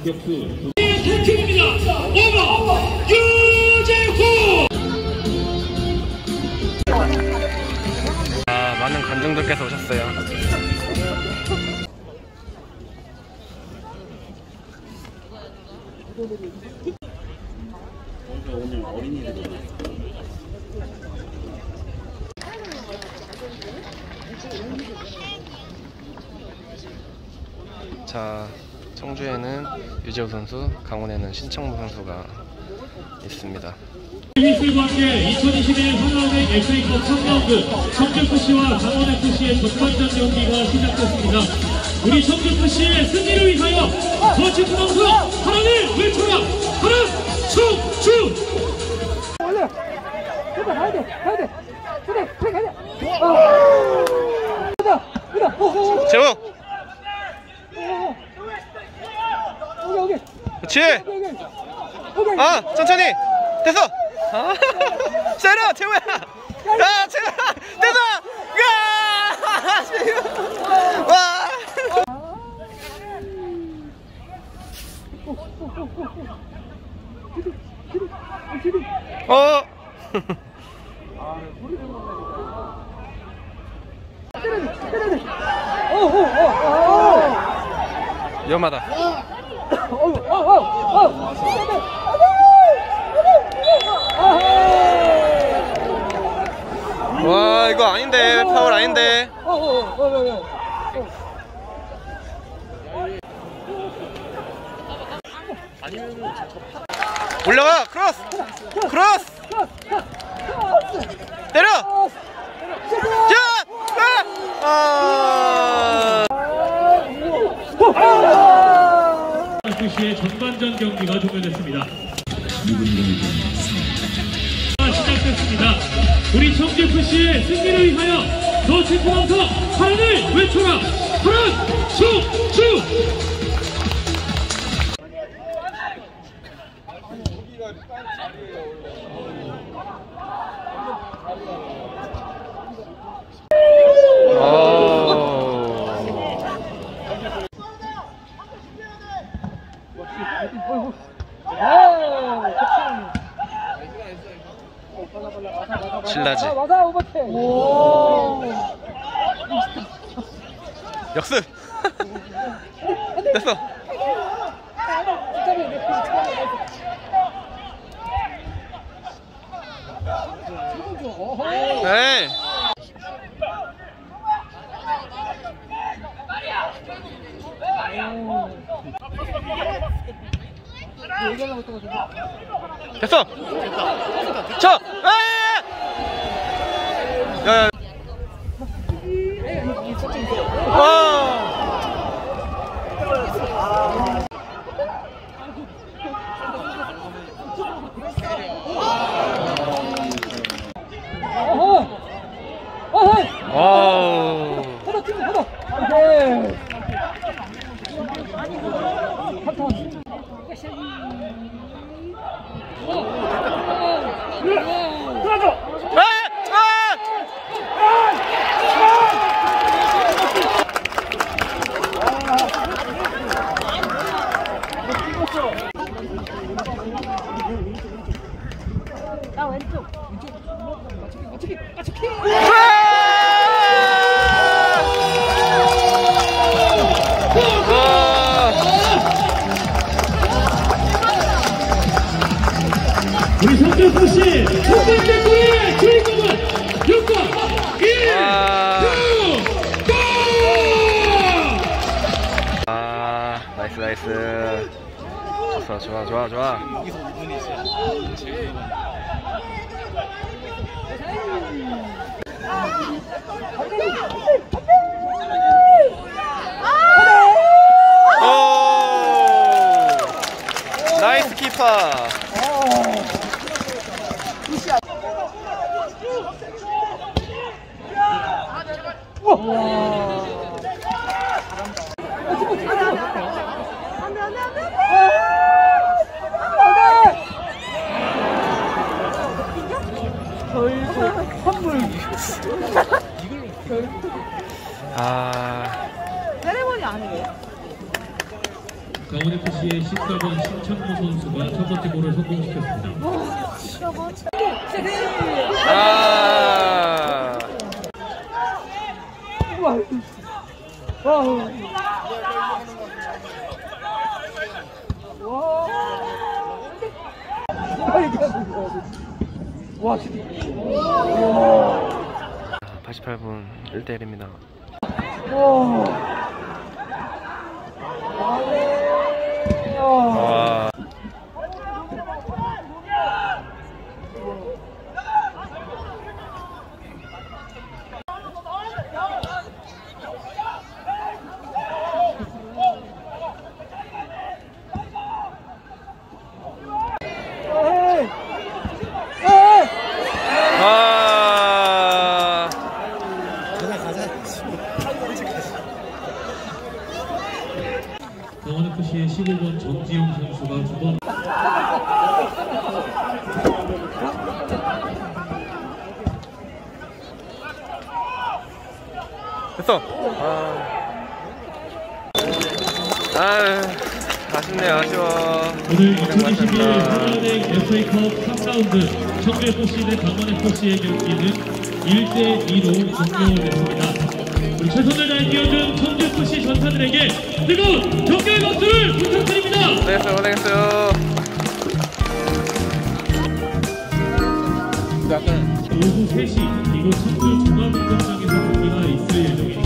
공격수 팀입니다. 오버 유재호. 많은 관중들께서 오셨어요. 오늘 어린이들이 자, 청주에는 유재호 선수, 강원에는 신청무 선수가 있습니다. 휘슬과 함께 2021 하나은행 FA컵 3라운드 청주FC와 강원FC의 전반전 경기가 시작됐습니다. 우리 청주FC의 승리를 위하여 더 친구방송 하나를 외쳐라! 하나! 청주! 올려! 제발 가야 돼! 가야 돼! 그래! 그래 가야 돼! 가자! 가자! 재호! 오케이! 그렇지! 아! 천천히! 됐어! 아, 세려! 재호야! 야! 재호야! 됐어! 야! 재호! 와! 어! 위험하다. 와, 이거 아닌데. 파울 아닌데. 올라가! 크로스! 크로스! 때려! 자! FC의 전반전 경기가 종료됐습니다. 시작됐습니다. 우리 청주FC의 승리를 위하여 더 친구방송 하나를 외쳐라! 하나! 청주! 신라지. 역습. 됐어. 에이. 됐어. 쳐. 야. 와. 와우. 나 왼쪽. 맞추기. 우리 청주FC 첫 번째 골의 주인공은 6번 1 나이스. 좋아. 오! 나이스 키퍼. 선물. 아. 세레머니 아니에요? 강원FC의 14번 신창모 선수가 첫 번째 골을 성공시켰습니다. 아. 와, 진짜. 88분 1대1입니다. 와. 아. 강원FC의 15번 정지용 선수가 두 번. 됐어. 아쉽네요. 아쉬워. 오늘 2021 하나은행 FA컵 3라운드 청주FC 대 강원FC의 경기는 1대2로 종료됐습니다. 우리 최선을 다해 뛰어준 청주FC 전사들에게 뜨거운 격려의 박수를 부탁드립니다. 고생했어요. 오후 3시 이곳 청주 종합운동장에서 경기가 있을 예정입니다.